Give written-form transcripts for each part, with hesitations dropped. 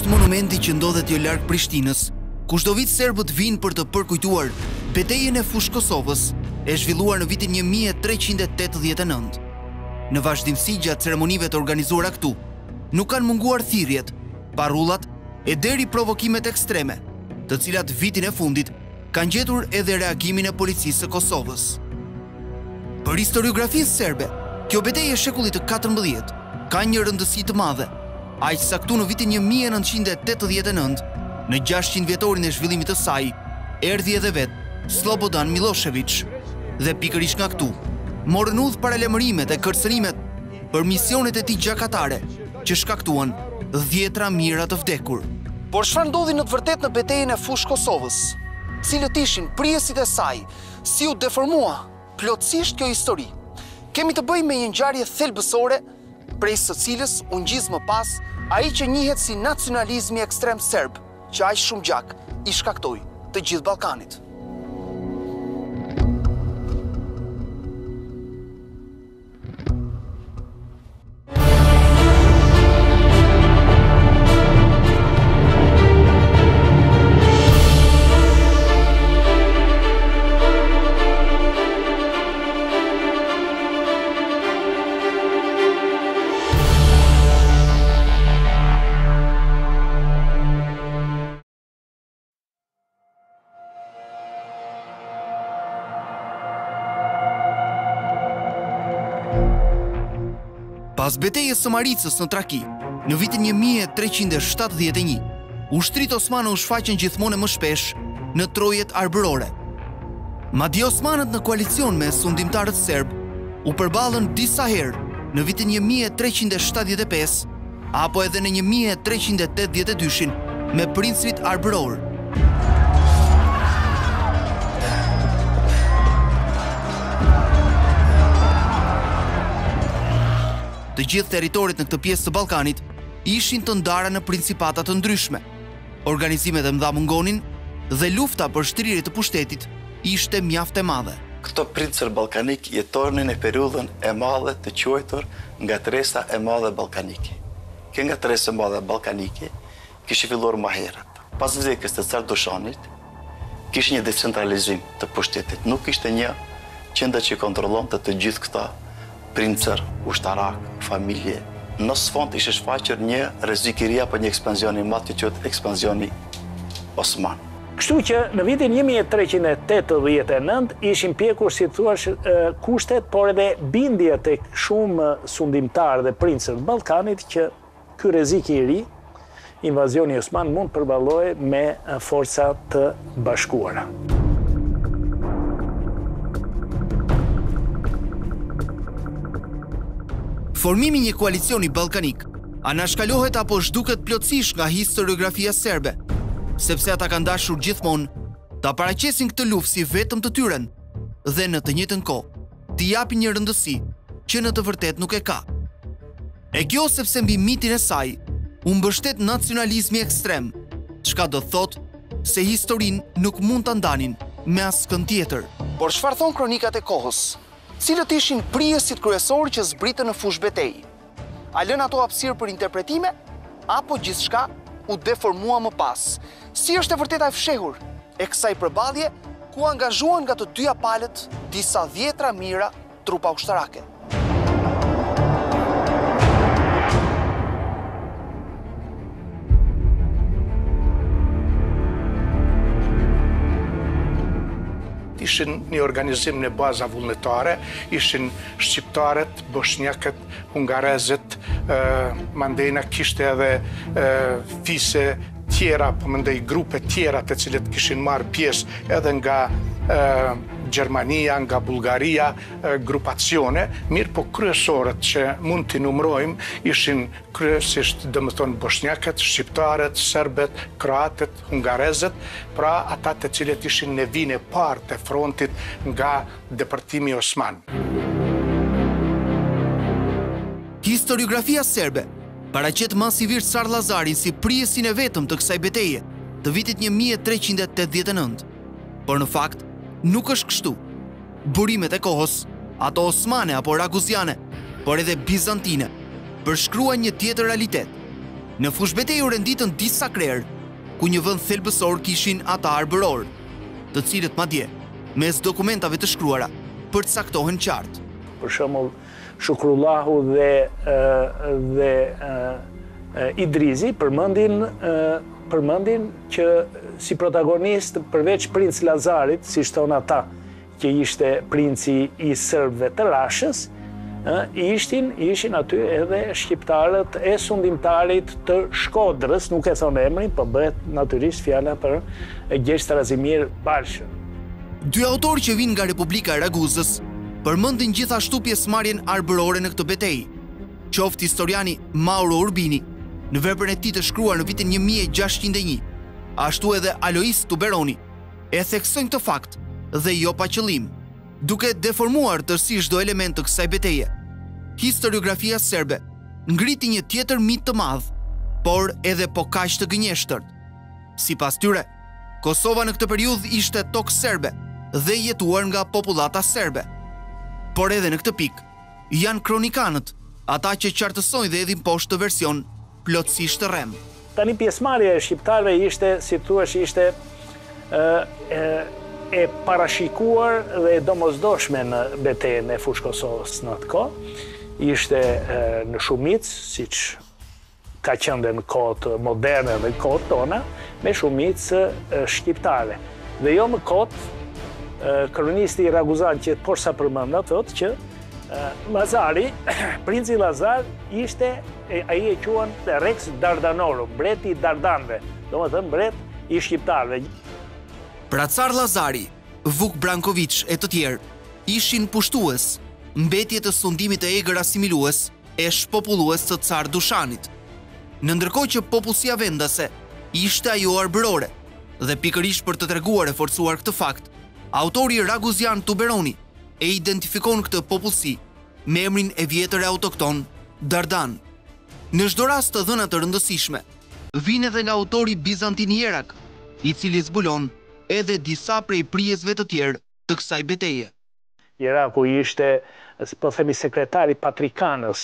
është monumenti që ndodhet jo larg Prishtinës, ku çdo vit serbët vinë për të përkujtuar betejën e Fushë Kosovës, e zhvilluar në vitin 1389. Në vazhdimsi gjatë ceremonive të organizuara këtu, nuk kanë munguar thirrjet, parullat e deri provokimet ekstreme, të cilat vitin e fundit kanë gjetur edhe reagimin e policisë së Kosovës. Për historiografisë serbe, kjo betejë e shekullit të 14 ka një rëndësi të madhe, aq sa këtu në vitin 1989, në 600 vjetorin e zhvillimit të saj, erdhi edhe vet Slobodan Milošević, dhe pikërisht nga këtu morën udhë paralajmërimet e kërcënimet për misionet e tij gjakatare, që shkaktuan dhjetra mijëra të vdekur. Por çfarë ndodhi në të vërtetë në betejën e Fushë Kosovës? Cilët ishin prijesit e saj? Si u deformua plotësisht kjo histori? Kemi të bëjmë me një ngjarje thelbësore, prej së cilës u ngjiz më pas ai që njihet si nacionalizmi ekstrem serb, që aq shumë gjak i shkaktoi të gjithë Ballkanit. Pas betejës së Maricës në Traki, në vitin 1371, ushtrit osmane u shfaqën gjithmonë më shpesh në trojet arbërore. Madje osmanët në koalicion me sundimtarët serb u përballën disa herë në vitin 1375 apo edhe në 1382 me princit arbëror. Të gjithë territorit në këtë pjesë të Ballkanit ishin të ndara në principata të ndryshme. Organizimet e mëdha mungonin dhe lufta për shtrirje të pushtetit ishte mjaft e madhe. Këto princër ballkanik jetonin në periudhën e madhe të quajtur ngatresa e madhe ballkanike. Kjo ngatresë e madhe ballkanike kishte filluar më herët. Pas vdekjes të Car Dushanit, kishte një decentralizim të pushtetit. Nuk ishte një qendër që kontrollonte të gjithë këta princër, ushtarak, familje. Në sfond ishte shfaqur një rrezikëri apo një ekspansion i madh që quhet ekspansioni osman. Kështu që në vitin 1389 ishin pjekur, si thuash, kushtet, por edhe bindje tek shumë sundimtarë dhe princët të Ballkanit që ky rrezik i ri, invazioni osman, mund përballohej me forca të bashkuara. Formimi një koalicioni ballkanik anashkalohet apo zhduket plotësisht nga historiografia serbe, sepse ata kanë dashur gjithmonë ta paraqesin këtë luftë si vetëm të tyren dhe në të njëjtën kohë t'i japin një rëndësi që në të vërtetë nuk e ka. E kjo sepse mbi mitin e saj u mbështet nacionalizmi ekstrem, çka do thotë se historinë nuk mund ta ndanin me askën tjetër. Por çfarë thon kronikat e kohës? Cilët ishin prijesit kryesorë që zbritën në fushë betejë? A lën ato hapësirë për interpretime, apo gjithçka u deformua më pas? Si është e vërteta e fshehur e kësaj përballje ku angazhuan nga të dyja palët disa dhjetra mijëra trupa ushtarake? Ishin një organizim në baza vullnetare, ishin shqiptarët, bosnjakët, hungarezët, mandena kishte edhe fise tjera, po mendoj grupe tjera të cilët kishin marrë pjesë edhe nga Gjermania, nga Bullgaria, grupacione, mirë po kryesorët që mund t'i numrojmë ishin kryesisht domethënë bosnjakët, shqiptarët, serbët, kroatët, hungarezët, pra ata të cilët ishin në vinë e parë të frontit nga depërtimi osman. Historiografia serbe paraqet masivisht Tsar Lazarin si prijesin e vetëm të kësaj beteje të vitit 1389. Por në fakt, nuk është kështu. Burimet e kohës, ato osmane apo raguziane, por edhe bizantine, përshkruan një tjetër realitet. Në fushbetejë u renditën disa krerë, ku një vend thelbësor kishin ata arbëror, të cilët madje mes dokumentave të shkruara përcaktohen qartë. Për shembull, Shukrullahu dhe Idrizi përmendin që si protagonist përveç Princ Lazarit, si thon ata, që ishte princi i serbëve të Rashës, ishin aty edhe shqiptarët e sundimtarit të Shkodrës, nuk e thon emrin, po bëhet natyrisht fjala për Gjergj Strazimir Balshën. Dy autorë që vinë nga Republika e Raguzës përmendin gjithashtu pjesëmarrjen arbërore në këtë betejë. Qoftë historiani Mauro Urbini në veprën e tij të shkruar në vitin 1601, ashtu edhe Alois Tuberoni e theksojnë këtë fakt dhe jo pa qëllim, duke deformuar tërësisht çdo element të kësaj betejë. Historiografia serbe ngriti një tjetër mit të madh, por edhe po kaq të gënjeshtër. Sipas tyre, Kosova në këtë periudhë ishte tokë serbe dhe jetuar nga popullata serbe. Por edhe në këtë pikë, janë kronikanët, ata që qartësojnë dhe edhin poshtë të version plotësisht të rrem. Tani pjesëmarrja e shqiptarëve ishte, si thuash, ishte e parashikuar dhe e domosdoshme në betejën e Fushë Kosovës në atë kohë. Ishte në shumicë, siç ka qenë në kohët moderne dhe në kohët tona, me shumicë shqiptare. Dhe jo më kot, kronisti i Raguzan që poshtë sa përmenda thotë që Lazari, princi Lazar, ishte, ai e quan Rex Dardanorum, mbreti i Dardanëve, domethënë mbret i shqiptarëve. Pra car Lazari, Vuk Branković e të tjerë ishin pushtues, mbetje të sundimit të egër asimilues e shpopullues të car Dushanit. Në ndërkohë që popullsia vendase ishte ajo arbërore, dhe pikërisht për të treguar e forcuar këtë fakt, autori Raguzian Tuberoni e identifikon këtë popullsi me emrin e vjetër e autokton Dardan. Në çdo rast të dhëna të rëndësishme, vjen edhe nga autori Bizantin Jerak, i cili zbulon edhe disa prej prijesve të tjerë të kësaj beteje. Jeraku ishte, po themi, sekretari patrikanës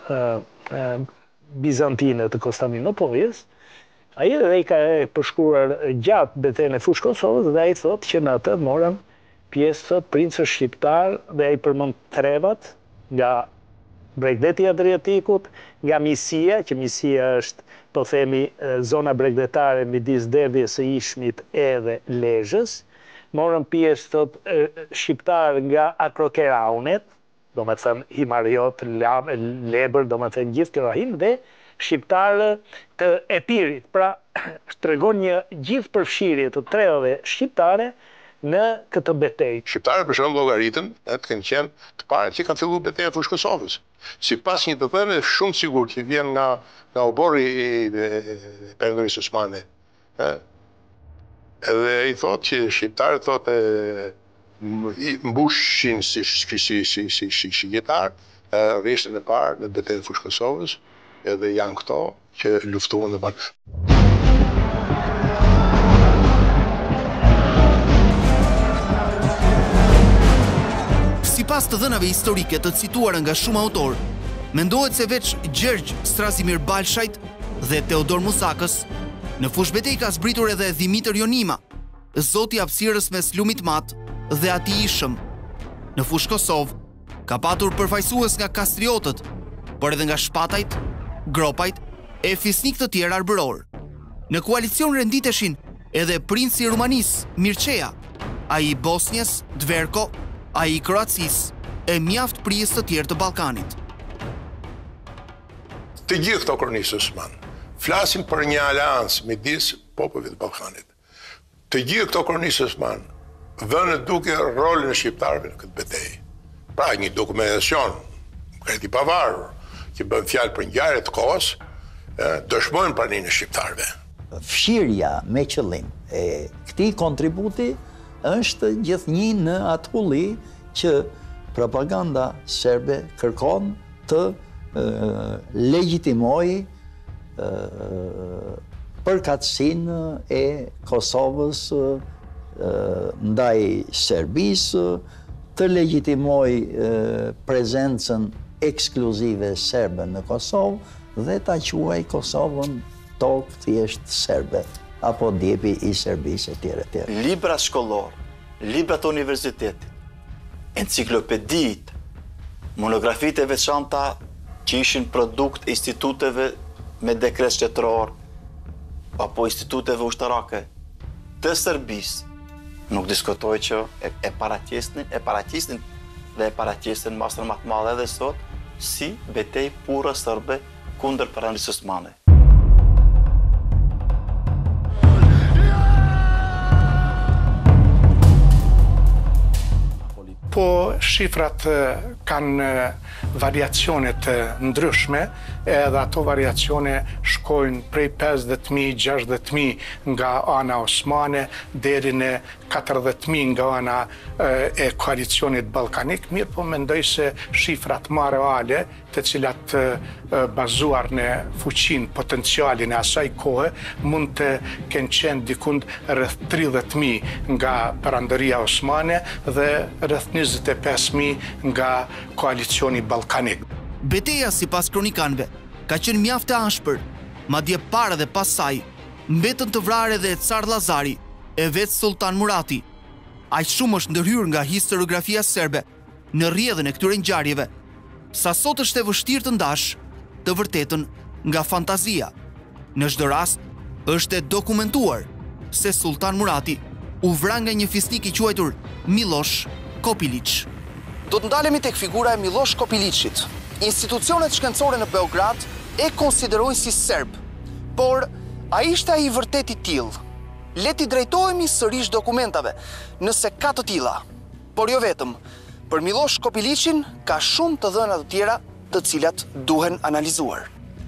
bizantine të Konstantinopolis. Ai edhe i ka përshkruar gjatë betejën e Fushë Kosovës dhe ai thotë që në atë morën pjesë thot princë shqiptar dhe ai përmend trevat nga Bregdeti i Adriatikut, nga Misia, që Misia është, po themi, zona bregdetare midis Derdhjes së Ishmit edhe Lezhës. Morën pjesë thot shqiptar nga Akrokeraunet, domethënë Himariot, Lebër, domethënë gjithë kjo rahin, dhe shqiptarë të Epirit. Pra, tregon një gjithë përfshirje të trevave shqiptare në këtë betejë. Shqiptarët për shembull llogaritën, kanë qenë të parë që kanë filluar betejën e Fushë Kosovës. Sipas një të thënie shumë sigurt që vjen nga oborri i Perëndimit Osmane. Edhe i thotë që shqiptarët thotë mbushin si shqiptar, rreshtën e parë në betejën e Fushë Kosovës, edhe janë këto që luftuan dhe bashkë. Sipas të dhënave historike të cituara nga shumë autor, mendohet se veç Gjergj Strazimir Balshajt dhe Teodor Muzakës, në fushbetejë ka zbritur edhe Dimitër Jonima, zoti i hapësirës mes Lumit Mat dhe Atij Ishëm. Në Fushë Kosovë ka patur përfaqësues nga kastriotët, por edhe nga shpatajt, gropajt e fisnik të tjerë arbëror. Në koalicion renditeshin edhe princi i Rumanisë, Mirçea, ai i Bosnjës, Dverko, ai i Kroacisë e mjaft prijes të tjerë të Ballkanit. Të gjithë këto kronistë Osman flasin për një aleancë midis popujve të Ballkanit. Të gjithë këto kronistë Osman vënë duke rolin e shqiptarëve në këtë betejë. Pra një dokumentacion kreti pavarur që bën fjalë për ngjarje të kohës, dëshmojnë praninë e shqiptarëve. Fshirja me qëllim e këtij kontributi është gjithnjë në atë ulli që propaganda serbe kërkon të legjitimoj përkatësinë e Kosovës ndaj Serbisë, të legjitimoj prezencën ekskluzive serbe në Kosovë dhe ta quaj Kosovën tokë thjesht serbe, apo djepi i Serbisë e tjere tjere. Libra shkollor, librat të universitetit, enciklopedit, monografit e veçanta që ishin produkt e instituteve me dekret shtetëror, apo instituteve ushtarake të Serbisë, nuk diskutoj që e paraqesin masën më të madhe edhe sot si betejë pura serbe kundër Perandisë Osmane. Po shifrat kanë variacione të ndryshme, edhe ato variacione shkojnë prej 50.000, 60.000 nga ana osmane deri në 40.000 nga ana e koalicionit ballkanik, mirë po mendoj se shifrat më reale, të cilat bazuar në fuqinë, potencialin e asaj kohe, mund të kenë qenë dikund rreth 30.000 nga Perandëria Osmane dhe rreth 25.000 nga koalicioni ballkanik. Betejë sipas kronikanëve ka qenë mjaft e ashpër, madje para dhe pas saj mbetën të vrarë edhe Car Llazari e vetë Sultan Murati. Aq shumë është ndërhyrë nga historiografia serbe në rrjedhën e këtyre ngjarjeve, sa sot është e vështirë të ndash të vërtetën nga fantazia. Në çdo rast, është e dokumentuar se Sultan Murati u vra nga një fisnik i quajtur Miloš Kopilić. Do të ndalemi tek figura e Miloš Kopilićit. Institucionet shkencore në Beograd e konsiderojnë si serb, por a ishte ai vërtet i tillë? Le t'i drejtohemi sërish dokumentave, nëse ka të tilla. Por jo vetëm, për Miloš Kopilićin ka shumë të dhëna të tjera të cilat duhen analizuar.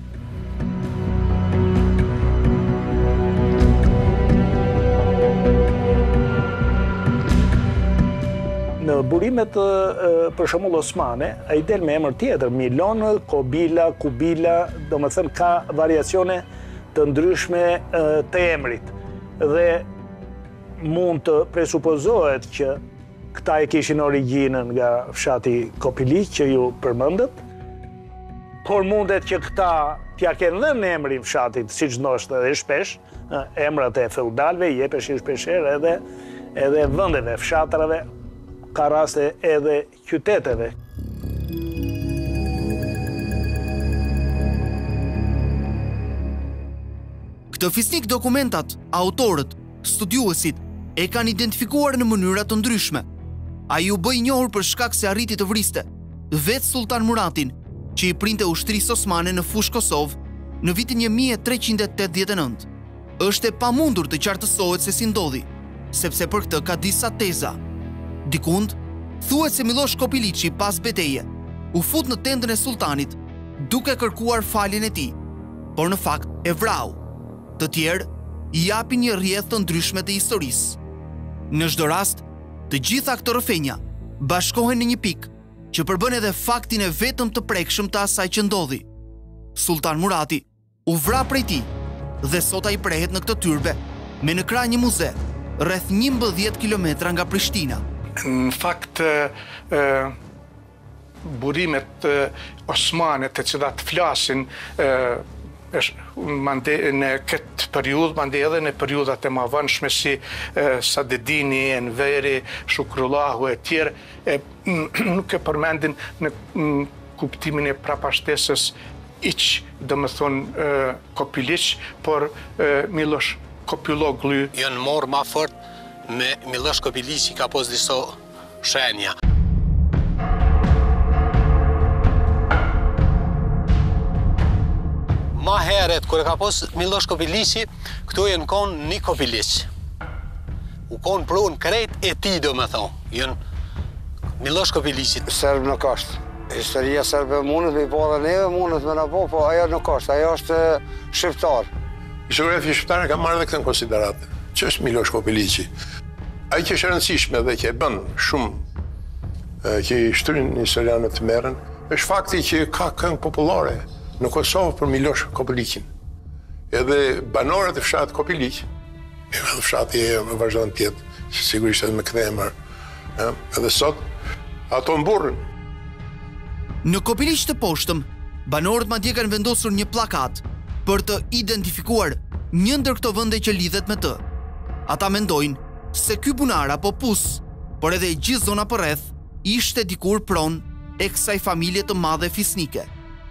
Në burimet për shembull osmane, ai del me emër tjetër, Milon, Kobila, Kubila, domethënë ka variacione të ndryshme të emrit. Dhe mund të presupozohet që këta e kishin origjinën nga fshati Kopilić që ju përmendët, por mundet që këta t'ja kenë dhënë emrin fshatit, siç ndoshta edhe shpesh, emrat e feudalëve i jepeshin shpeshherë edhe vendeve, fshatrave, ka raste edhe qyteteve. Këtë fisnik dokumentat, autorët, studiuesit e kanë identifikuar në mënyra të ndryshme. Ai u bë i njohur për shkak se arriti të vriste vetë Sultan Muratin, që i printe ushtrisë osmane në fushë Kosovë në vitin 1389. Është e pamundur të qartësohet se si ndodhi, sepse për këtë ka disa teza. Dikund, thuhet se Miloš Kopilići pas beteje u fut në tendën e sultanit duke kërkuar faljen e tij, por në fakt e vrau. Të tjerë i japin një rrjedhë të ndryshme të historisë. Në çdo rast, të gjitha këto rrëfenja bashkohen në një pikë që përbën edhe faktin e vetëm të prekshëm të asaj që ndodhi. Sultan Murati u vra prej tij dhe sot ai prehet në këtë tyrbe me në krah një muze rreth 11 kilometra nga Prishtina. Në fakt, burimet osmane të cilat flasin në këtë periudhë, mande edhe në periudhat e mëvonshme si Sadedini, Enveri, Shukrullahu e tjerë, nuk e përmendin në kuptimin e prapashtesës iq, domethënë Kopilić, por Miloš Kopiloglu. Janë morë ma fort me Miloš Kopilići ka pos disa shenja. Ma heret, kër e ka pos Miloš Kopilići, këto jenë konë një Kopilić. U konë pronë krejt e ti, do me thonë. Jenë Miloš Kopilići. Serb nuk është. Historia serbe mundet me i po dhe neve, mundet me në po ajo nuk është. Ajo është shqiptar. Historiografia shqiptare ka marrë dhe këtë në konsiderat. Që është Miloš Kopilići? Ai që është e rëndësishme dhe që e bën shumë, që i shtryn historianët të merren, është fakti që ka këngë popullore në Kosovë për Miloš Kopilićin. Edhe banorët e fshatit Kopilić, edhe fshati e vazhdon të jetë, sigurisht edhe me këtë emër, edhe sot, ato mburrin. Në Kopilić të poshtëm, Banorët madje kanë vendosur një plakat për të identifikuar një ndër këto vende që lidhet me të. Ata mendojnë se ky bunar apo pus, por edhe gjithë zona përreth, ishte dikur pronë e kësaj familje të madhe fisnike.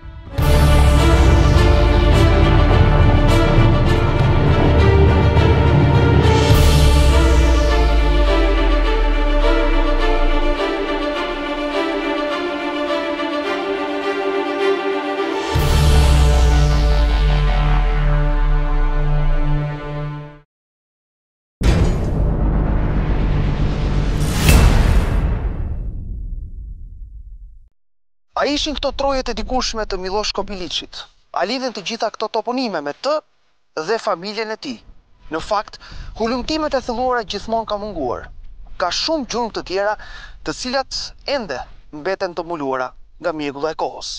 A ishin këto trojet e dikushme të Miloš Kobilićit? A lidhen të gjitha këto toponime me të dhe familjen e tij? Në fakt, hulumtimet e thelluara gjithmonë ka munguar. Ka shumë gjurmë të tjera, të cilat ende mbeten të mbuluara nga mjegulla e kohës.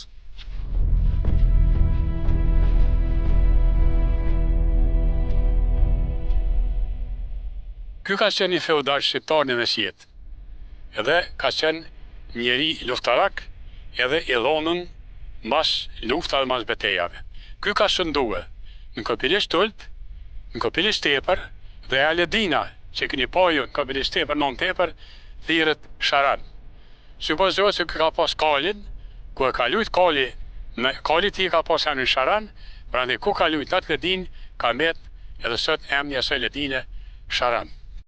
Ky ka qenë një feudal shqiptar në mesjet, edhe ka qenë njeri luftarak, edhe i dhonën mas lufta dhe mas betejave. Ky ka shëndue në Kobilić Tulp, në Kobilić Tepër dhe Aledina, që këni pajo në Kobilić Tepër, non tepër, thirët Sharan. Supozohet se ky ka pas kalin, ku e ka lujt kali ti ka pas emrin Sharan, prandaj ku ka lujt atë ledin, ka met edhe sot emri asaj ledine Sharan.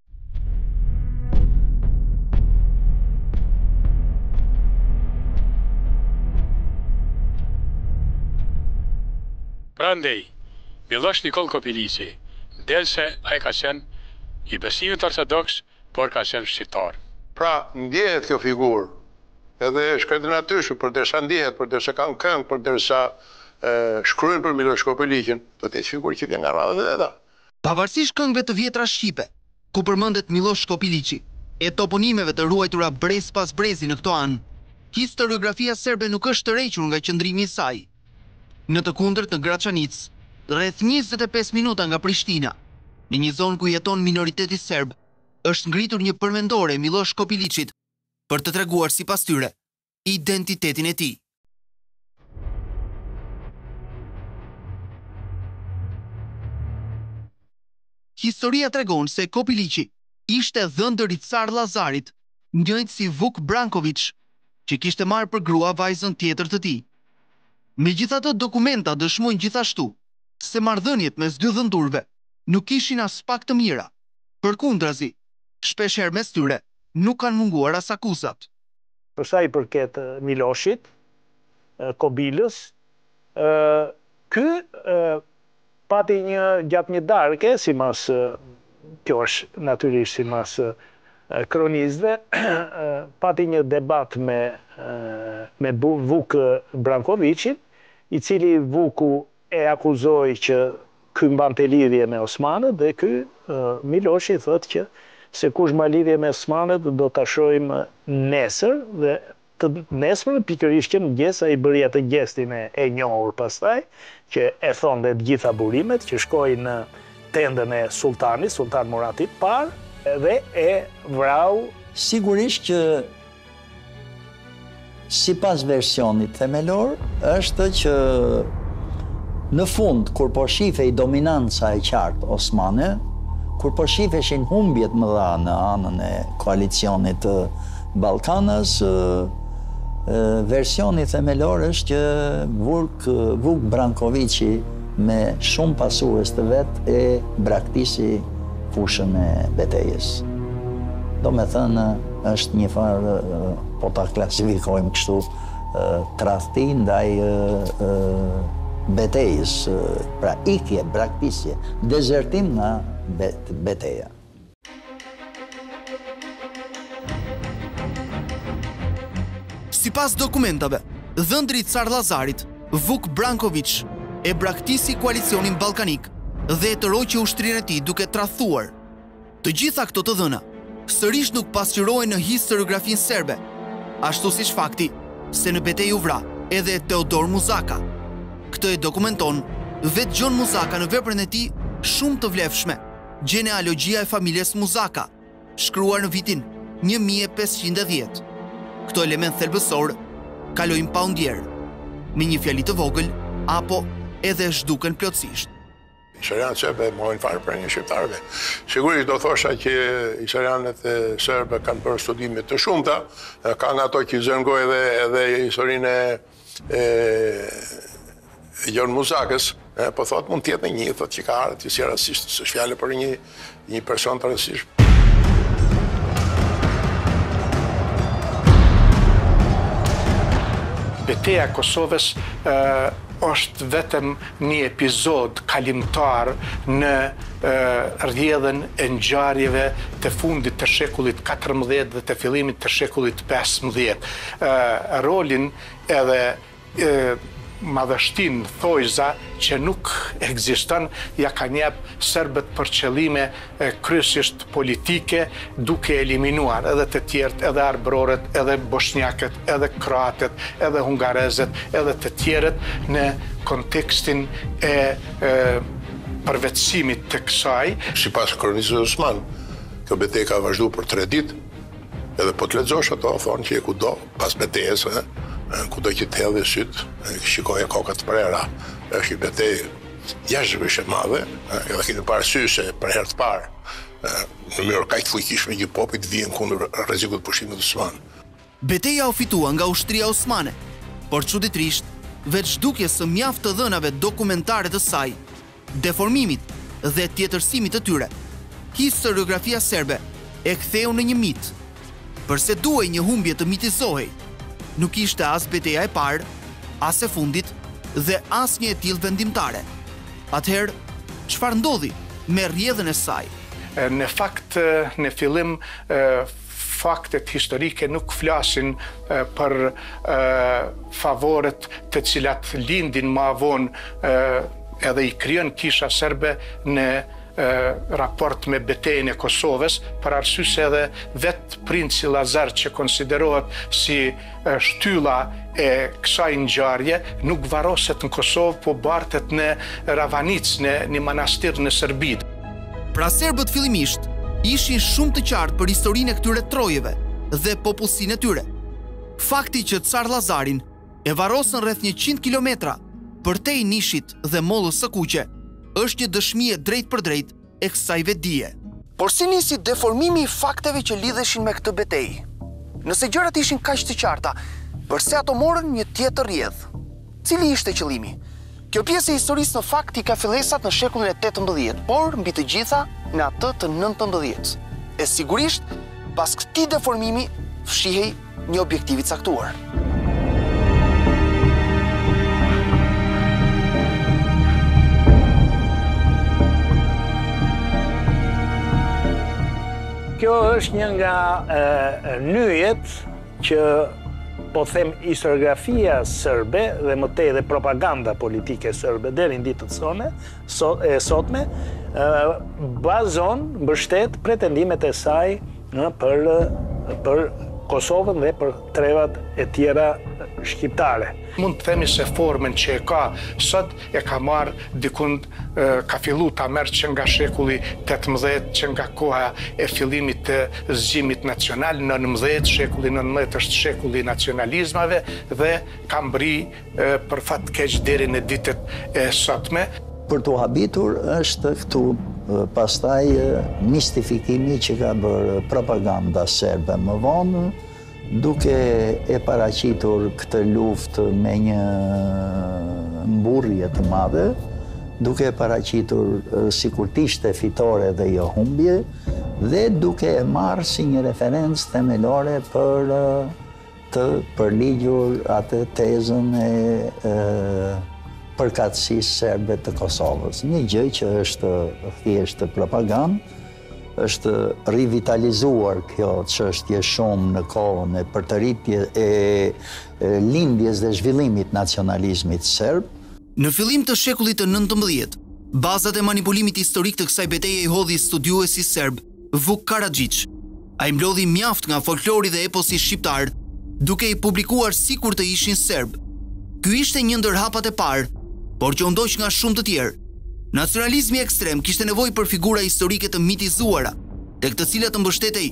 Prandej, Miloš Nikol Kobilići, delse ai ka qenë i besimit ortodoks, por ka qenë shqiptar. Pra, ndjehet kjo figurë, edhe është këtë natyrshme, përderisa ndjehet, përderisa kanë këngë, përderisa shkruajnë për Miloš Kobilićin, do të jetë figurë që vjen nga radhët e ata. Pavarësisht këngëve të vjetra shqipe, ku përmendet Miloš Kobilići, e toponimeve të ruajtura brez pas brezi në këto anë, historiografia serbe nuk është tërhequr nga qëndrimi i saj. Në të kundërt në Gračanic, rreth 25 minuta nga Prishtina, në një zonë ku jeton minoriteti serb, është ngritur një përmendore Miloš Kobilićit për të treguar sipas tyre identitetin e tij. Historia tregon se Kobilići ishte dhëndër i car Lazarit, njëjtë si Vuk Branković, që kishte marrë për grua vajzën tjetër të tij. Megjithatë, dokumenta dëshmojnë gjithashtu se marrëdhëniet mes dy dhëndurve nuk ishin as pak të mira. Përkundrazi, shpeshherë mes tyre nuk kanë munguar as akuzat. Për sa i përket Miloshit, Kobilës, ky pati gjatë një darke, simas kjo është natyrisht simas kronistëve, pati një debat me Vuk Brankovićin, i cili Vuku e akuzoi që ky mbante lidhje me Osmanët dhe ky Miloshi thotë që se kush mba lidhje me Osmanët do ta shohim nesër dhe të nesër pikërisht që në mëngjes ai bëri atë gestin e njohur pastaj që e thonte të gjitha burimet që shkoi në tendën e sultanit, Sultan Muratit parë, dhe e vrau. Sigurisht që sipas versionit themelor është që në fund, kur po shifej dominanca e qartë osmane, kur po shifeshin humbjet mëdha në anën e koalicionit të Ballkanës, versioni themelor është që Vuk Brankovići me shumë pasurës të vet e braktisi fushën e betejës. Do me thënë, është një farë, po ta klasifikojmë kështu, tradhti ndaj betejës, pra ikje, braktisje, dezertim nga beteja. Sipas dokumentave, dhëndri i car Lazarit, Vuk Branković, e braktisi koalicionin ballkanik dhe e tërhoqi ushtrinë e tij duke tradhtuar. Të gjitha këto të dhëna sërish nuk pasqyrohen në historiografinë serbe, ashtu siç fakti se në betejë u vra edhe Teodor Muzaka. Këtë e dokumenton vetë Gjon Muzaka në veprën e tij shumë të vlefshme, Genealogjia e familjes Muzaka, shkruar në vitin 1510. Këto element thelbësor kalojnë pa ndjerë. me një fjali të vogël, apo edhe zhduken plotësisht. Historianët serbe mojnë farë për një shqiptarëve. Sigurisht do thosha që historianët serbe kanë bërë studime të shumta, ka nga ato që zëngoj edhe historinë e Gjon Muzakës, po thot mund tjetë në një, thot që ka arë të si rasisht, së shfjale për një person të rasisht. Betejë e Kosovës është vetëm një epizod kalimtar në rrjedhën e ngjarjeve të fundit të shekullit 14 dhe të fillimit të shekullit 15. Rolin edhe madhështin thojza që nuk ekziston, ja kanë jep serbët për qëllime kryesisht politike, duke eliminuar edhe të tjerët, edhe arbrorët, edhe bosnjakët, edhe kroatët, edhe hungarezët, edhe të tjerët në kontekstin e përvetësimit të kësaj. Sipas kronikës së Osman, kjo betejë ka vazhdu për 3 ditë, edhe po të lexosh ato, thonë që e kudo pas betejës, kudo që të hedhë sytë, shikoje kokat të prera, është një betejë jashtëzakonisht e madhe, edhe keni parasysh se për herë të parë, në mënyrë kaq të fuqishme një popujt vjen kundër rrezikut të pushimit osman. Beteja u fitua nga ushtria osmane, por çuditërisht, veç zhdukjes së mjaft të dhënave dokumentare të saj, deformimit dhe tjetërsimit të tyre, historiografia serbe e ktheu në një mit. Përse duhej një humbje të mitizohej, nuk ishte as beteja e parë, as e fundit dhe as një e tillë vendimtare. Atëherë, çfarë ndodhi me rrjedhën e saj? Në fakt, në fillim, faktet historike nuk flasin për favoret të cilat lindin më vonë edhe i krijon kisha serbe në raport me betejën e Kosovës, për arsye se edhe vetë princi Lazar që konsiderohet si shtylla e kësaj ngjarje nuk varroset në Kosovë, po bartet në Ravanic, në një manastir në Serbi. Pra serbët fillimisht ishin shumë të qartë për historinë e këtyre trojeve dhe popullsinë e tyre. Fakti që Car Lazarin e varrosën rreth 100 kilometra përtej Nishit dhe mollës së Kuqe, është një dëshmi e drejtë për drejtë e kësaj vetdije. Por si nisi deformimi i fakteve që lidheshin me këtë betejë? Nëse gjërat ishin kaq të qarta, përse ato morën një tjetër rrjedh? Cili ishte qëllimi? Kjo pjesë e historisë në fakt i ka fillesat në shekullin e 18, por mbi të gjitha në atë të 19. E sigurisht, pas këtij deformimi, fshihej një objektiv i caktuar. Kjo është një nga nyjet që, po them, historiografia serbe dhe më tej dhe propaganda politike serbe deri në ditët e sotme bazon, mbështet pretendimet e saj për Kosovën dhe për trevat e tjera shqiptare. Mund të themi se formën që e ka sot e ka marrë dikund, ka fillu ta merr që nga shekulli 18, që nga koha e fillimit të zgjimit nacional, 19, shekulli 19 është shekulli i nacionalizmave dhe ka mbri për fat keq deri në ditët e sotme. Për të habitur është këtu pastaj mistifikimi që ka bërë propaganda serbe më vonë, duke e paraqitur këtë luftë me një mburrje të madhe, duke e paraqitur sikur të ishte fitore dhe jo humbje, dhe duke e marrë si një referencë themelore për të përligjur atë tezën e përkatësisë serbe të Kosovës. Një gjë që është thjesht propagandë, është rivitalizuar kjo çështje shumë në kohën e përtëritjes e lindjes dhe zhvillimit nacionalizmit serb. Në fillim të shekullit të 19, bazat e manipulimit historik të kësaj betejë i hodhi studiuesi serb Vuk Karadžić. Ai mblodhi mjaft nga folklori dhe eposi shqiptar, duke i publikuar sikur të ishin serb. Ky ishte një ndër hapat e parë, por që u ndoq nga shumë të tjerë. Nacionalizmi ekstrem kishte nevojë për figura historike të mitizuara, tek të cilat të mbështetej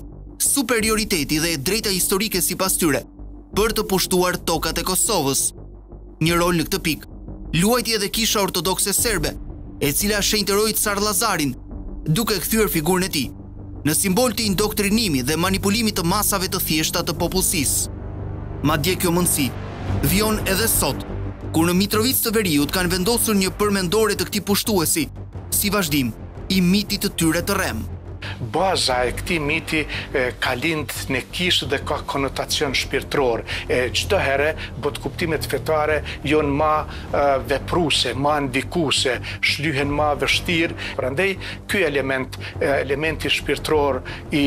superioriteti dhe e drejta historike sipas tyre, për të pushtuar tokat e Kosovës. Një rol në këtë pikë luajti edhe Kisha Ortodokse Serbe, e cila shenjtëroi Tsar Lazarin, duke kthyer figurën e tij në simbol të indoktrinimit dhe manipulimit të masave të thjeshta të popullsisë. Madje kjo mundësi vjon edhe sot, kur në Mitrovic të Veriut kanë vendosur një përmendore të këtij pushtuesi, si vazhdim i mitit të tyre të rrem. Baza e këtij miti ka lind në Kishë dhe ka konotacion shpirtëror. Çdo herë bot kuptimet fetare janë më vepruse, më ndikuese, shlyhen më vështirë. Prandaj ky elementi shpirtëror i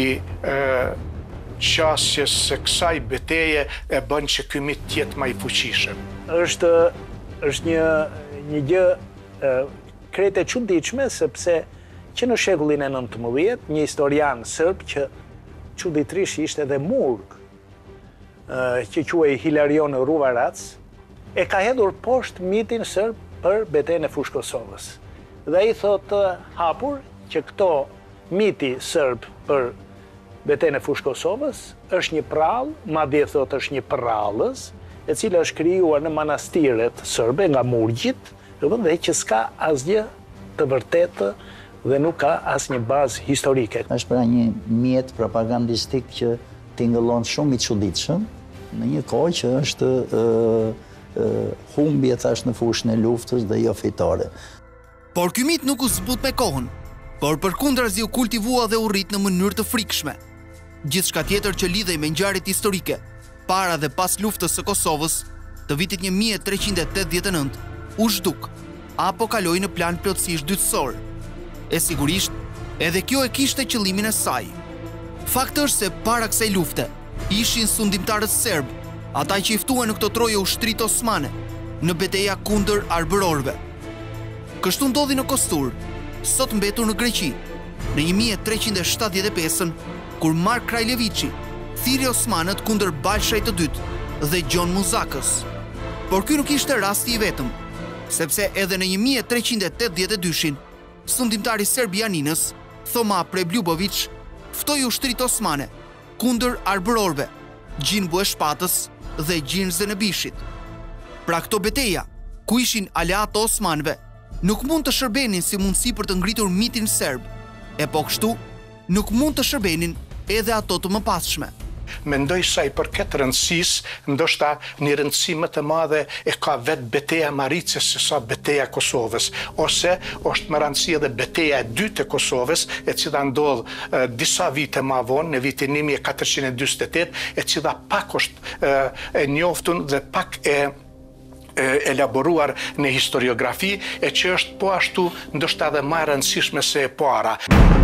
qasjes së kësaj betejë e bën që ky mit të jetë më i fuqishëm. Është një gjë krejt e çuditshme, sepse që në shekullin e 19, një historian sërb që çuditërisht ishte edhe murg, që quhej Hilarion Ruvarac, e ka hedhur poshtë mitin sërb për betejën e Fushë Kosovës. Dhe ai thotë hapur që këto miti sërb për betejën e Fushë Kosovës është një prallë, madje thotë është një prallës, e cila është krijuar në manastiret sërbe nga murgjit, dhe që s'ka asgjë të vërtetë dhe nuk ka asnjë bazë historike. Është pra një mjet propagandistik që tingëllon shumë i çuditshëm, në një kohë që është humbje thash në fushën e luftës dhe jo fitore. Por ky mit nuk u zbut me kohën, por përkundrazi u kultivua dhe u rrit në mënyrë të frikshme. Gjithçka tjetër që lidhej me ngjarjet historike, para dhe pas luftës së Kosovës të vitit 1389, u zhduk apo kaloi në plan plotësisht dytësor. E sigurisht, edhe kjo e kishte qëllimin e saj. Fakti është se para kësaj lufte ishin sundimtarët serb, ata që i ftuan në këto troje ushtrit osmane në betejë kundër arbërorëve. Kështu ndodhi në Kostur, sot mbetur në Greqi, në 1375-ën, kur Mark Krajlevici thiri osmanët kundër Balshajt të dytë dhe Gjon Muzakës. Por ky nuk ishte rasti i vetëm, sepse edhe në 1382-shin, sundimtari serb Janinës, Thoma Prebljubović, ftoi ushtrit osmane kundër arbërorëve, Gjin Bueshpatës dhe Gjin Zenebishit. Pra këto beteja, ku ishin aleat të osmanëve, nuk mund të shërbenin si mundësi për të ngritur mitin serb, e po kështu nuk mund të shërbenin edhe ato të mëpasshme. Mendoj sa i përket rëndësisë, ndoshta një rëndësi më të madhe e ka vetë beteja Maricës se sa beteja Kosovës, ose është më rëndësi edhe beteja e dytë e Kosovës, e cila ndodh disa vite më vonë, në vitin 1448, e cila pak është e njoftun dhe pak e elaboruar në historiografi, e që është po ashtu ndoshta edhe më e rëndësishme se e para.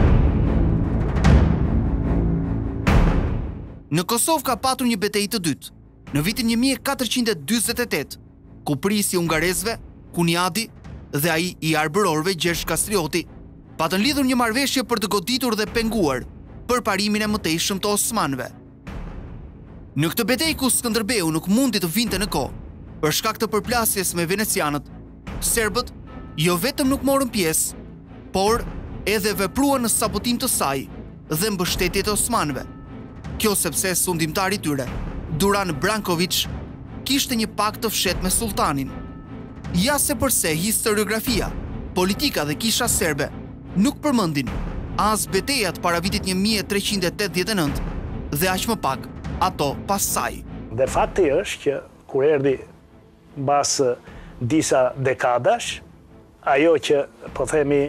Në Kosovë ka patur një betejë të dytë, në vitin 1448, ku prisi ungarezëve, Huniadi dhe ai i arbërorëve Gjergj Kastrioti patën lidhur një marrëveshje për të goditur dhe penguar për parimin e mëtejshëm të osmanëve. Në këtë betejë ku Skënderbeu nuk mundi të vinte në kohë, për shkak të përplasjes me venecianët, serbët jo vetëm nuk morën pjesë, por edhe vepruan në sabotim të saj dhe mbështetje të osmanëve. Kjo sepse sundimtari i tyre, Duran Branković, kishte një pakt të fshehtë me sultanin. Ja se përse historiografia, politika dhe kisha serbe nuk përmendin as betejat para vitit 1389 dhe aq më pak ato pas saj. Dhe fakti është që kur erdhi mbas disa dekadash, ajo që, po themi,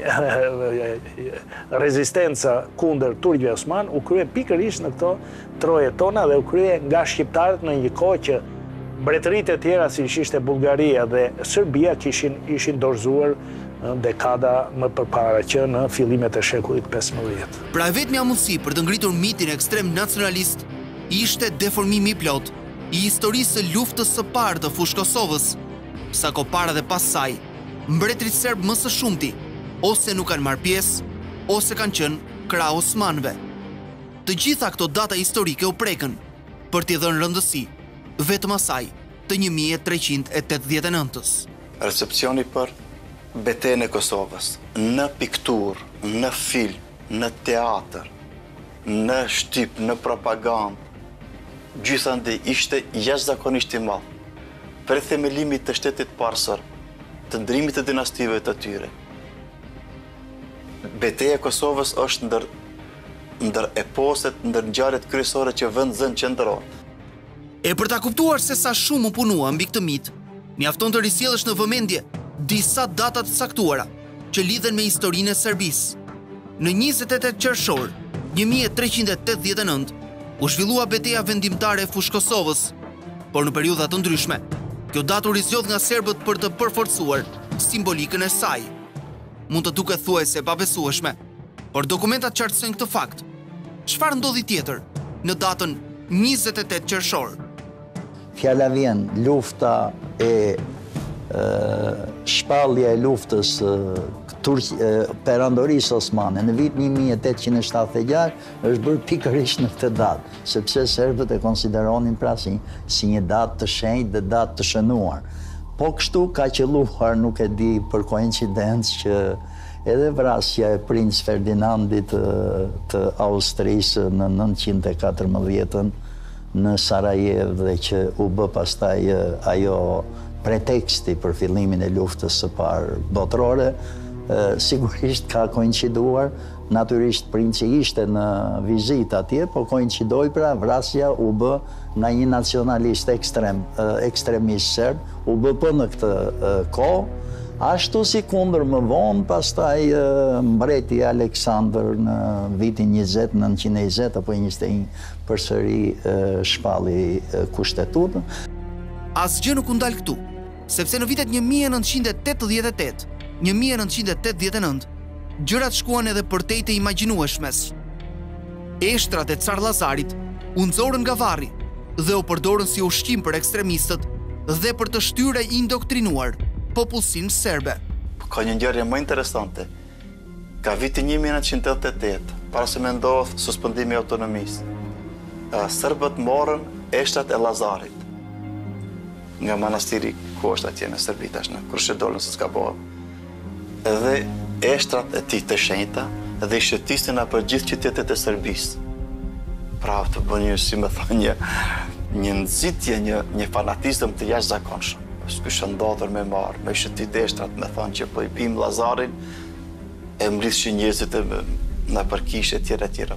rezistenca kundër turqve osman u krye pikërisht në këto troje tona dhe u krye nga shqiptarët në një kohë që mbretëritë e tjera si ishte Bullgaria dhe Serbia ishin dorëzuar dekada më përpara që në fillimet e shekullit 15. Pra vetmja mundësi për të ngritur mitin ekstrem nacionalist ishte deformimi i plot i historisë së luftës së parë të Fushë Kosovës, sa kohë para dhe pas saj. Mbretërit serb më së shumti ose nuk kanë marrë pjesë, ose kanë qenë krah osmanëve. Të gjitha këto data historike u prekën për t'i dhënë rëndësi vetëm asaj të 1389-s. Recepcioni për betejën e Kosovës në pikturë, në film, në teatr, në shtyp, në propagandë, gjithandej ishte jashtëzakonisht i madh. për themelimit të shtetit parsor, të ndrimit të dinastive të tyre. Betejë e Kosovës është ndër eposet, ndër ngjarjet kryesore që vend zën qendror. E për ta kuptuar se sa shumë u punua mbi këtë mit, mjafton të risjellësh në vëmendje disa data të caktuara që lidhen me historinë e Serbisë. Në 28 qershor 1389 u zhvillua betejë vendimtare e Fushë Kosovës, por në periudha të ndryshme, kjo datë u rizgjodh nga serbët për të përforcuar simbolikën e saj. Mund të duket thuajse pabesueshme, por dokumentat qartësojnë këtë fakt. Çfarë ndodhi tjetër në datën 28 qershor? Fjala vjen lufta e shpallja e luftës perandorisë osmane në vit 1876 është bërë pikërisht në këtë datë, sepse serbët e konsideronin pra si një datë të shenjtë dhe datë të shënuar. Po kështu ka qelluar, nuk e di për koincidencë, që edhe vrasja e princ Ferdinandit të Austrisë në 914 në Sarajev dhe që u bë pastaj ajo preteksti për fillimin e luftës së parë botërore, sigurisht ka koinciduar, natyrisht princi ishte në vizitë atje, po koincidoi pra vrasja u bë nga një nacionalist ekstremist serb, u bë për në këtë kohë, ashtu si kundër më vonë, pastaj mbreti Aleksandër në vitin 920 apo 21 përsëri shpalli kushtetutën. Asgjë nuk u ndal këtu, sepse në vitet 1988, 1989, gjërat shkuan edhe përtej të imagjinueshmes. Eshtrat e Car Lazarit u nxorën nga varri dhe u përdorën si ushqim për ekstremistët dhe për të shtyrë e indoktrinuar popullsinë serbe. Ka një ngjarje më interesante. Ka vitin 1988, para se me ndodh suspendimi i autonomisë, serbët morën eshtrat e Lazarit nga manastiri ku është atje në Serbi tash, në Krushedol, nëse s'ka bëhet. Edhe eshtrat e tij të shenjta dhe i shëtisnin për gjithë qytetet e Serbisë. Pra të bën një, si më thonë, një nxitje, një fanatizëm të jashtëzakonshëm. S'ky shëndodhur me marë, me shëtit eshtrat, me thonë që po i bim Lazarin, e mblidhshin njerëzit në përkishe tjera.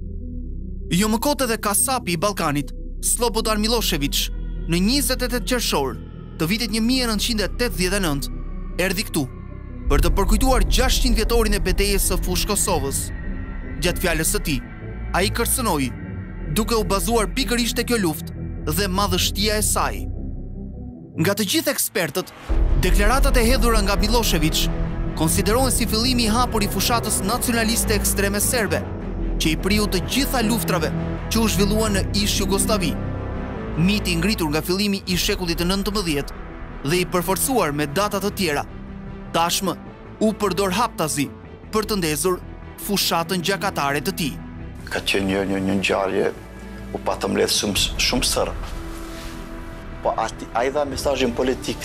Jo më kot edhe kasapi i Ballkanit, Slobodan Milošević, në 28 qershor të vitit 1989, erdhi këtu për të përkujtuar 600 vjetorin e betejës së Fushë Kosovës. Gjatë fjalës së tij, ai kërcënoi, duke u bazuar pikërisht te kjo luftë dhe madhështia e saj. Nga të gjithë ekspertët, deklaratat e hedhura nga Milošević konsiderohen si fillimi i hapur i fushatës nacionaliste ekstreme serbe, që i priu të gjitha luftrave që u zhvilluan në ish Jugosllavi. Miti i ngritur nga fillimi i shekullit të 19 dhe i përforcuar me data të tjera, tashmë u përdor haptazi për të ndezur fushatën gjakatare të tij. Ka qenë një ngjarje u patëm mbledh shumë serb. Po ai dha mesazhin politik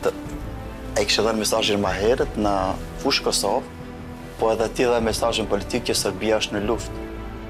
ai kishte dhënë mesazhin më herët në Fushë Kosovë, po edhe ti dha mesazhin politik që Serbia është në luftë.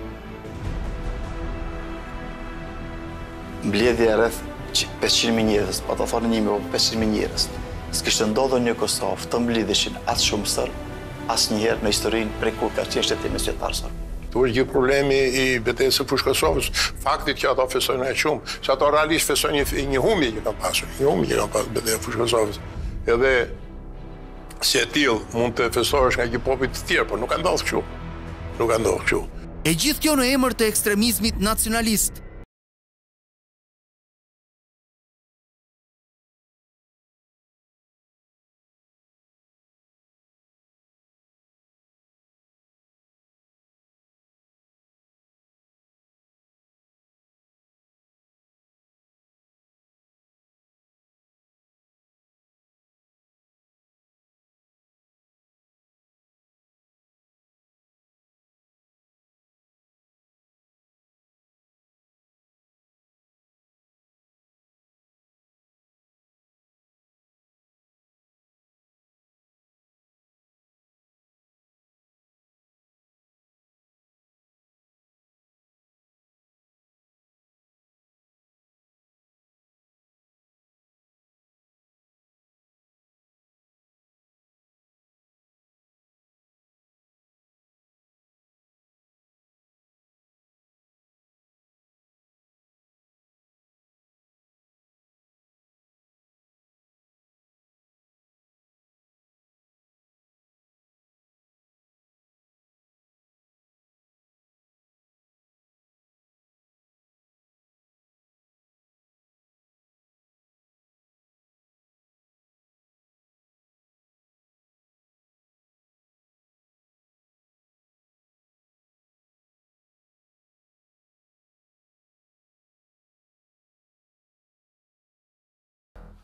Mbledhja rreth 500.000 njerëz, po të thonë 500.000 njerëz. S'kishte ndodhur në Kosovë të mbledheshin as shumë serb, asnjëherë në historinë prej kur ka çështjet e mesjetar serb. Tu është gjithë problemi i betejës së Fushë Kosovës, faktit që ato festojnë aq shumë, që ato realisht festojnë një humbje që kanë pasur, betejë e Fushë Kosovës. Edhe si e tillë mund të festohesh nga gjithë popujt të tjerë, por nuk ka ndodhur kështu. E gjithë kjo në emër të ekstremizmit nacionalist,